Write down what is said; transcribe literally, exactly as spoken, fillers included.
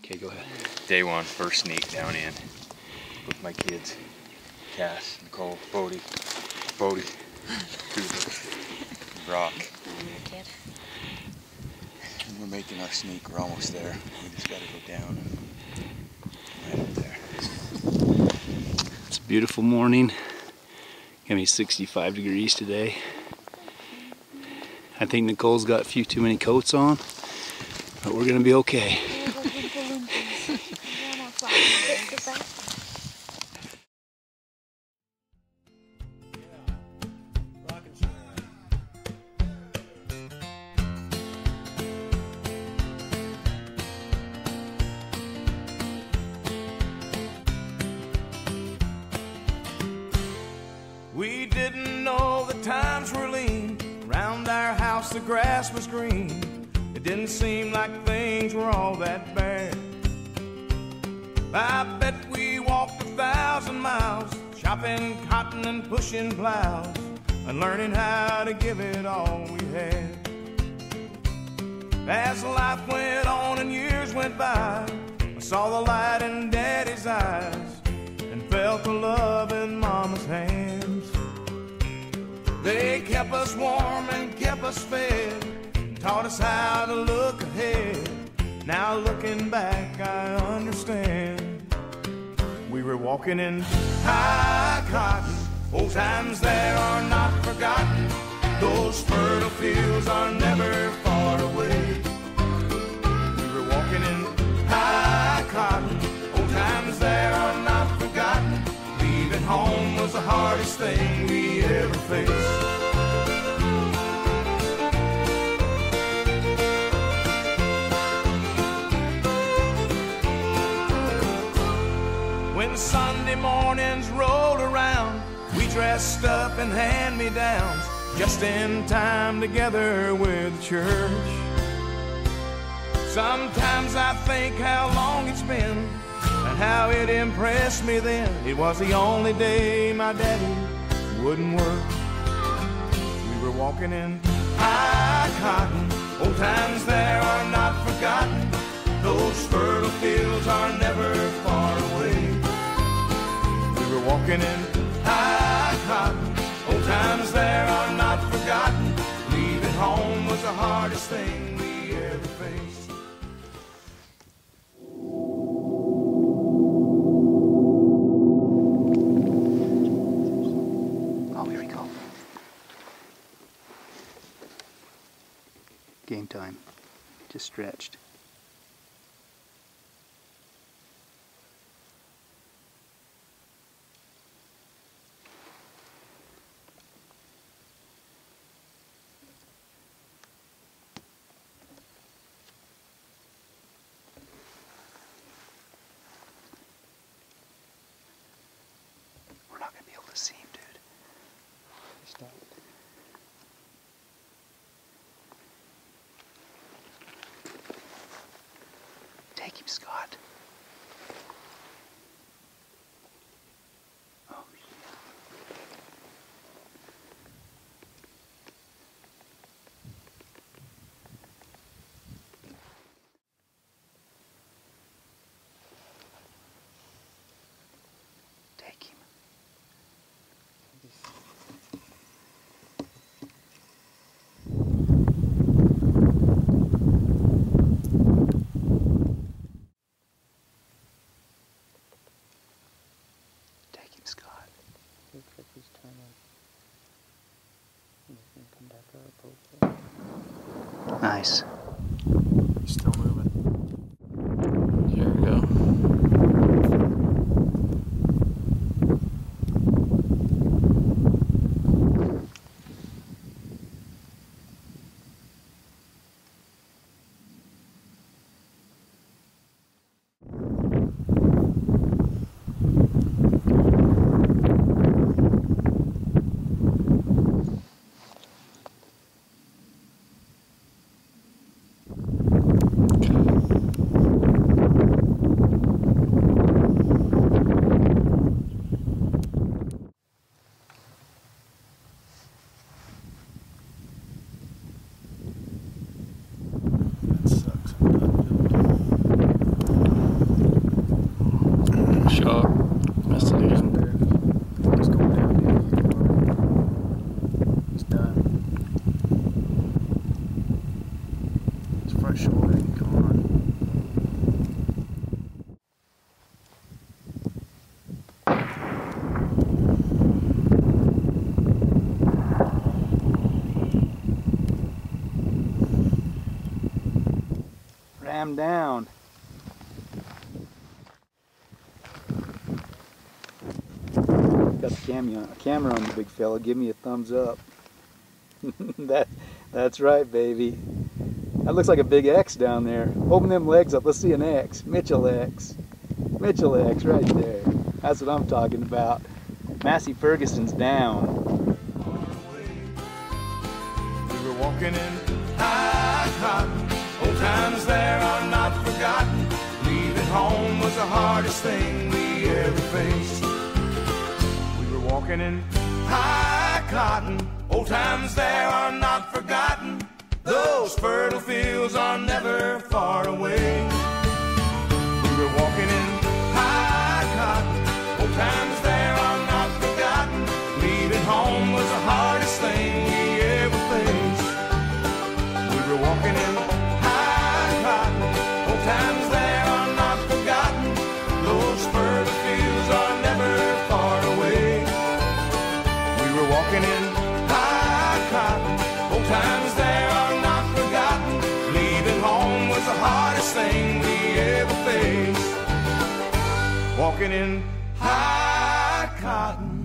Okay, go ahead. Day one, first sneak down in with my kids. Cass, Nicole, Bodie, Bodie, Cooper, Brock. And your kid. And we're making our sneak. We're almost there. We just gotta go down and right up there. It's a beautiful morning. Gonna be sixty-five degrees today. I think Nicole's got a few too many coats on, but we're gonna be okay. We didn't know the times were lean. Round our house the grass was green. It didn't seem like things were all that bad. I bet we walked a thousand miles, chopping cotton and pushing plows, and learning how to give it all we had. As life went on and years went by, I saw the light in Daddy's eyes and felt the love in Mama's hands. They kept us warm and kept us fed, and taught us how to look ahead. Now looking back, I understand. We were walking in high cotton. Old times there are not forgotten. Those fertile fields are never far away. We were walking in high cotton. Old times there are not forgotten. Leaving home was the hardest thing we ever faced. When Sunday mornings rolled around, we dressed up in hand-me-downs, just in time together with church. Sometimes I think how long it's been and how it impressed me then. It was the only day my daddy wouldn't work. We were walking in high cotton. Old times there are not forgotten. Those fertile fields are never far away. We were walking in high cotton. Old times there are not forgotten. Leaving home was the hardest thing we ever faced. Oh, here we go. Game time. Just stretched. We're not gonna be able to see him, dude. Stop. Take him, Scott. Oh, yeah. Take him. Take him, Scott. Looks like he's trying to, he's gonna come back up, hopefully. Nice. He's still moving. Here we go. not sure where they can come on. Ram down. Got the camera, camera on the big fella. Give me a thumbs up. that, that's right, baby. That looks like a big X down there. Open them legs up. Let's see an X. Mitchell X. Mitchell X right there. That's what I'm talking about. Massey Ferguson's down. We were walking in high cotton. Old times there are not forgotten. Leaving home was the hardest thing we ever faced. We were walking in high cotton. Old times there are not forgotten. Those fertile fields are never far away. We were walking in high cotton. Old times there are not forgotten. Leaving home was the hardest thing we ever faced. We were walking in high cotton. Old times there are not forgotten. Those fertile fields are never far away. We were walking in high cotton. Old times there are not forgotten. Leaving home was the hardest thing we ever faced. Walking in high cotton.